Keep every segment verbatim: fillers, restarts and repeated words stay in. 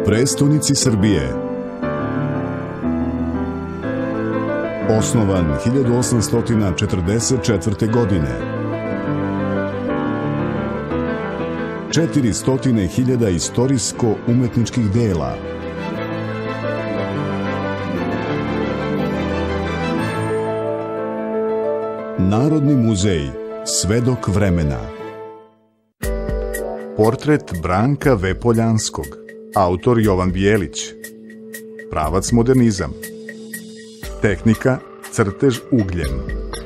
prestonici Srbije. Osnovan hiljadu osamsto četrdeset četvrte. godine. četiristo hiljada istorijsko-umetničkih dela. Narodni muzej, svedok vremena. Portret Branka V. Poljanskog. Autor Jovan Bijelić. Pravac modernizam. Tehnika crtež ugljem.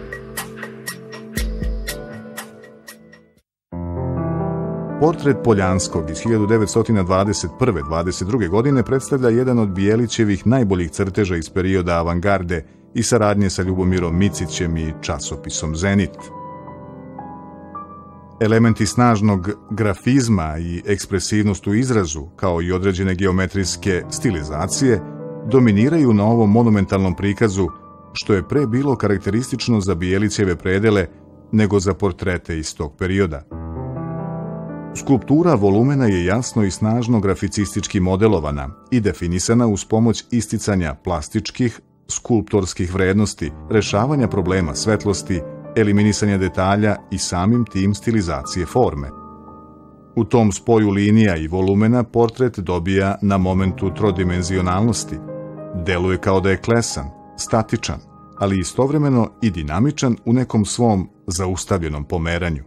Portret Poljanskog iz hiljadu devetsto dvadeset prve do dvadeset druge. godine predstavlja jedan od Bijelićevih najboljih crteža iz perioda avangarde i saradnje sa Ljubomirom Micićem i časopisom Zenit. Elementi snažnog grafizma i ekspresivnost u izrazu, kao i određene geometrijske stilizacije, dominiraju na ovom monumentalnom prikazu, što je pre bilo karakteristično za Bijelićeve predele nego za portrete iz tog perioda. Skulptura volumena je jasno i snažno graficistički modelovana i definisana uz pomoć isticanja plastičkih, skulptorskih vrednosti, rešavanja problema svetlosti, eliminisanja detalja i samim tim stilizacije forme. U tom spoju linija i volumena portret dobija na momentu trodimenzionalnosti. Deluje kao da je klesan, statičan, ali istovremeno i dinamičan u nekom svom zaustavljenom pomeranju.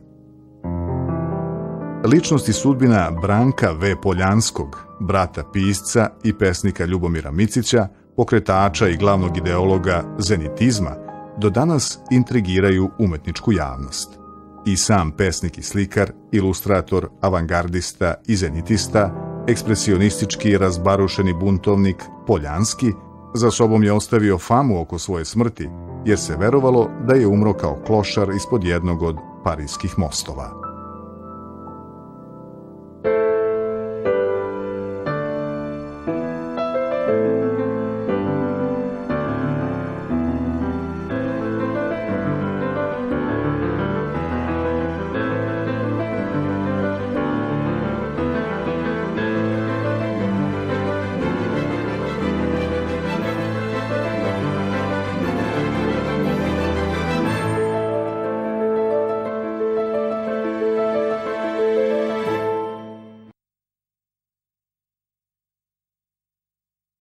Ličnost i sudbina Branka V. Poljanskog, brata pisca i pesnika Ljubomira Micića, pokretača i glavnog ideologa zenitizma, do danas intrigiraju umetničku javnost. I sam pesnik i slikar, ilustrator, avangardista i zenitista, ekspresionistički razbarušeni buntovnik Poljanski, za sobom je ostavio famu oko svoje smrti, jer se verovalo da je umro kao klošar ispod jednog od parijskih mostova.